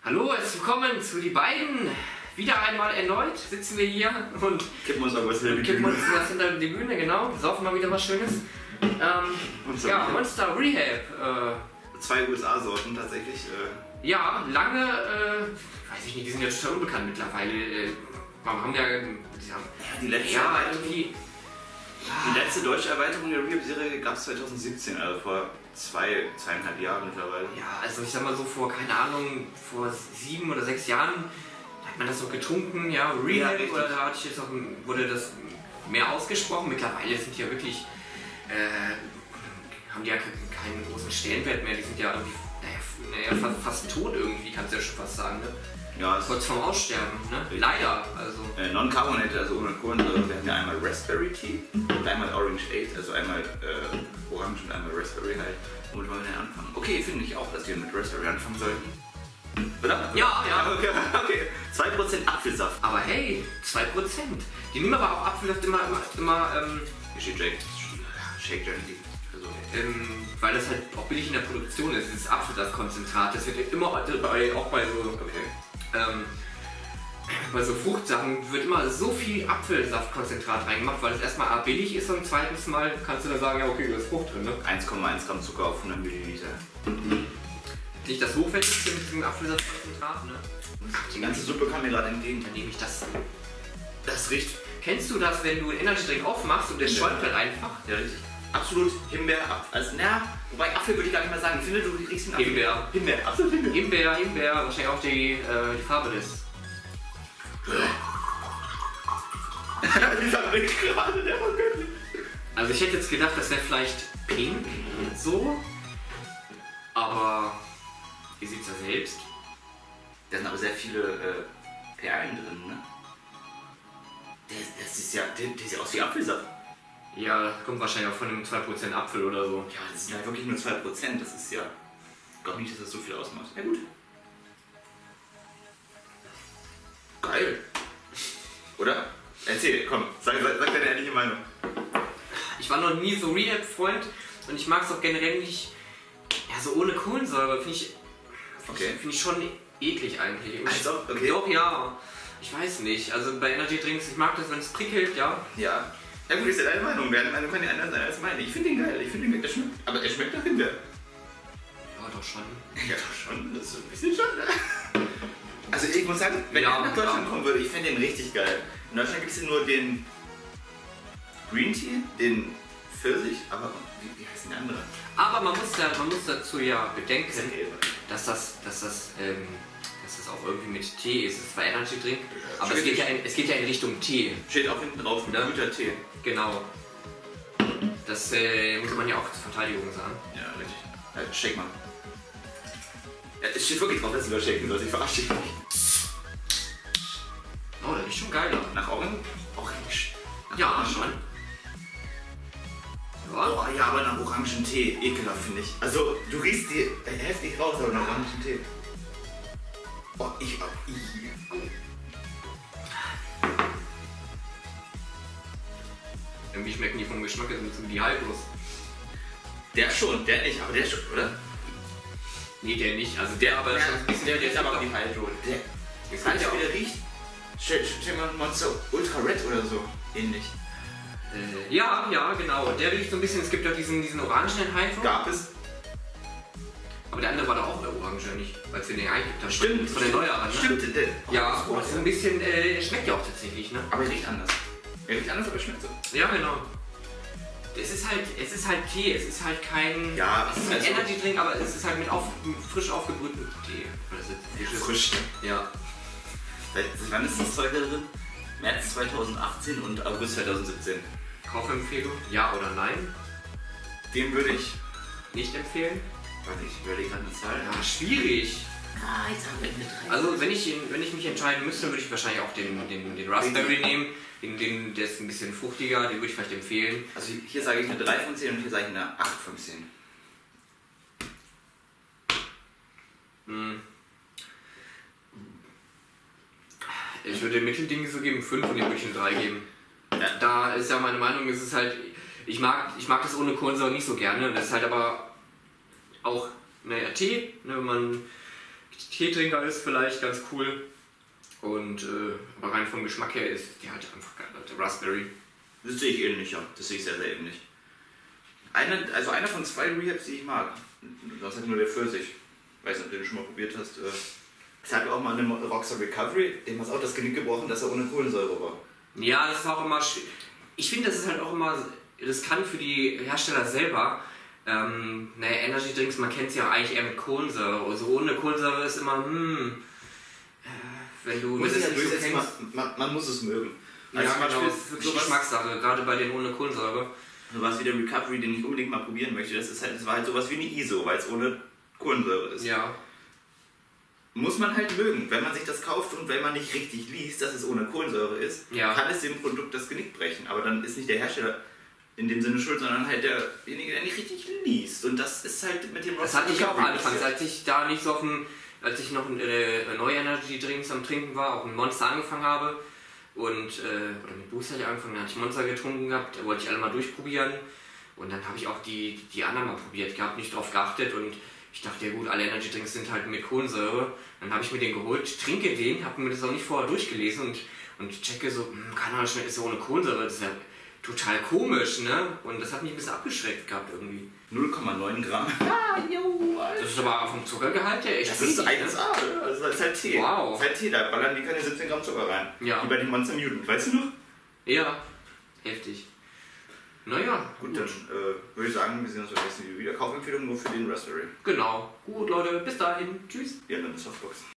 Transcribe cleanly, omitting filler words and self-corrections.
Hallo, herzlich willkommen zu die beiden. Wieder einmal erneut sitzen wir hier und kippen uns was hinter die Bühne, genau. Saufen mal wieder was Schönes. Ja, Monster Rehab. 2 USA-Sorten tatsächlich. Ja, lange, weiß ich nicht, die sind ja total unbekannt mittlerweile. Haben ja, die letzte ja, irgendwie. Die letzte deutsche Erweiterung der Rehab-Serie gab es 2017, also vor 2,5 Jahren mittlerweile. Ja, also ich sag mal so vor, keine Ahnung, vor 7 oder 6 Jahren hat man das noch getrunken, ja, Rehab, ja, oder da hatte ich jetzt auch, wurde das mehr ausgesprochen. Mittlerweile sind die ja wirklich, haben die ja keinen großen Stellenwert mehr, die sind ja irgendwie, fast tot irgendwie, kannst du ja schon fast sagen, ne? Ja, kurz vorm Aussterben, ne? Leider, also. Non-Carbonated, also ohne Kohlensäure, wir haben ja einmal Raspberry Tea und einmal Orange 8, also einmal Orange und einmal Raspberry halt. Womit wollen wir denn anfangen? Okay, finde ich auch, dass wir mit Raspberry anfangen sollten. Oder? Ja, ja. Okay. 2% Apfelsaft. Aber hey, 2%. Die nehmen aber auch Apfelsaft immer, hier steht Shake Gently. Also, weil das halt auch billig in der Produktion ist, dieses Apfelsaftkonzentrat. Das wird immer, auch bei so, bei so Fruchtsachen wird immer so viel Apfelsaftkonzentrat reingemacht, weil es erstmal A billig ist und zweitens mal kannst du dann sagen, ja okay, da ist Frucht drin, ne? 1,1 Gramm Zucker auf 100 Milliliter. Nicht das hochwertigste mit diesem Apfelsaftkonzentrat, ne? Die ganze Suppe kam mir gerade entgegen. Dann nehme ich das. Das riecht. Kennst du das, wenn du einen Energy Drink aufmachst und der schäumt halt einfach? Ja, richtig. Absolut Himbeer, wobei Apfel würde ich gar nicht mehr sagen. Ich finde, du kriegst einen Apfel. Himbeer, absolut Himbeer. Himbeer, wahrscheinlich auch die Farbe des. Dieser Blick gerade, der war göttlich. Also ich hätte jetzt gedacht, das wäre vielleicht pink, so. Aber ihr seht es ja selbst. Da sind aber sehr viele Perlen drin, ne? Das ist ja aus wie Apfelsaft. Ja, kommt wahrscheinlich auch von einem 2% Apfel oder so. Ja, das sind halt wirklich nur 2%. Das ist ja. Ich glaube nicht, dass das so viel ausmacht. Ja, gut. Geil. Oder? Erzähl, komm, sag deine ehrliche Meinung. Ich war noch nie so Rehab-Freund und ich mag es auch generell nicht. Ja, so ohne Kohlensäure finde ich schon eklig eigentlich. Also, okay. Doch, ja. Ich weiß nicht. Also bei Energy Drinks, ich mag das, wenn es prickelt, ja. Ja. Ja gut, ist ja deine Meinung. Deine Meinung kann ja anders sein als meine. Ich finde ihn geil. Der schmeckt. Aber er schmeckt nach Himbeer. Ja, doch schon. Ja, doch schon. Das ist so ein bisschen schon, ne? Also ich muss sagen, wenn er nach Deutschland kommen würde, ich fände den richtig geil. In Deutschland gibt es nur den Green Tea, den Pfirsich, aber wie heißt denn der andere? Aber man muss dazu ja bedenken, dass das auch irgendwie mit Tee ist. Es ist zwar Energy Drink, aber es geht ja in Richtung Tee. Steht auch hinten drauf, ne? Guter Tee. Genau. Das muss man ja auch zur Verteidigung sagen. Ja, richtig. Ja, shake mal. Ja, es steht wirklich drauf, dass du das shaken sollst. Ich verarsche dich nicht. Oh, der riecht schon geiler. Nach Orange? Orange. Ja, schon. Oh ja, aber nach Orangentee. Ekelhaft, finde ich. Also, du riechst die heftig raus, aber nach Orangentee. Oh, ich auch. Irgendwie schmecken die vom Geschmack jetzt ein wie haltlos. Der schon, der nicht, aber der schon, oder? Nee, der nicht. Also der aber schon ein bisschen, der ist aber wie Hydro. Der weiß ja, wie der riecht. Stell mal Monster Ultra Red oder so. Ähnlich. Ja, genau. Der riecht so ein bisschen, es gibt doch diesen orangenen Hydro. Gab es. Aber der andere war da auch der Orange, nicht? Weil es den eingibt. Stimmt. Von der neueren, ne? Stimmt. Ja, aber so ein bisschen, schmeckt ja auch tatsächlich, ne? Aber er riecht anders. Er riecht anders, aber schmeckt so. Ja, genau. Es ist halt Tee, es ist halt kein... Ja, es ist ein Energy Drink, aber es ist halt mit frisch aufgebrühtem Tee. Frisch. Ja. Wann ist das Zeug da drin? März 2018 und August 2017. Kaufempfehlung? Ja oder nein? Den würde ich nicht empfehlen. Warte, ich überlege gerade eine Zahl. Ja, schwierig. Ah, jetzt haben wir mit 3. Also wenn ich mich entscheiden müsste, würde ich wahrscheinlich auch den Raspberry nehmen. Der ist ein bisschen fruchtiger, den würde ich vielleicht empfehlen. Also hier sage ich eine 3 von 10 und hier sage ich eine 8 von 10. Ich würde dem Mittelding so geben, 5 und dem würde ich eine 3 geben. Ja. Da ist ja meine Meinung, es ist halt, ich mag das ohne Kohlensäure nicht so gerne. Das ist halt aber auch, naja, Tee, ne, wenn man Teetrinker ist vielleicht ganz cool. Und aber rein vom Geschmack her ist die halt einfach geil. Der Raspberry. Das sehe ich ähnlich, ja. Das sehe ich sehr, sehr ähnlich. Einer von 2 Rehabs, die ich mag. Das ist halt nur der Pfirsich. Ich weiß nicht, ob du den schon mal probiert hast. Ich hatte auch mal eine Rockstar Recovery, dem hat auch das Genick gebrochen, dass er ohne Kohlensäure war. Ja, das ist auch immer. Ich finde, das ist halt auch immer riskant für die Hersteller selber. Energy Drinks, man kennt es ja eigentlich eher mit Kohlensäure. Also ohne Kohlensäure ist immer, wenn du muss das ja nicht so durchsetzen, kennst. man muss es mögen. Also Ja, zum genau, Beispiel das ist wirklich Geschmackssache, gerade bei den ohne Kohlensäure. Sowas wie der Recovery, den ich unbedingt mal probieren möchte, das war halt sowas wie eine ISO, weil es ohne Kohlensäure ist. Ja. Muss man halt mögen. Wenn man sich das kauft und wenn man nicht richtig liest, dass es ohne Kohlensäure ist, kann es dem Produkt das Genick brechen. Aber dann ist nicht der Hersteller in dem Sinne schuld, sondern halt derjenige, der nicht richtig liest. Und das ist halt mit dem Das hatte ich auch anfangs, als ich da nicht so als ich noch neue Energy Drinks am Trinken war, auch mit Monster angefangen habe oder mit Booster angefangen, da hatte ich Monster getrunken gehabt, da wollte ich alle mal durchprobieren und dann habe ich auch die anderen mal probiert gehabt, nicht drauf geachtet und ich dachte, ja gut, alle Energy Drinks sind halt mit Kohlensäure, dann habe ich mir den geholt, trinke den, habe mir das auch nicht vorher durchgelesen und checke so, keine Ahnung, ist ja ohne Kohlensäure, das ist ja total komisch, ne? Und das hat mich ein bisschen abgeschreckt gehabt irgendwie. 0,9 Gramm. Das ist aber vom Zuckergehalt her echt. Das ist 1A, also das ist halt Tee. Wow. Das ist halt Tee, da ballern die keine 17 Gramm Zucker rein. Ja. Wie bei den Monster Mutant, weißt du noch? Ja, heftig. Naja, gut. Dann würde ich sagen, wir sehen uns beim nächsten Video wieder. Kaufempfehlung nur für den Raspberry. Genau. Gut, Leute, bis dahin. Tschüss. Ja, dann Softbox.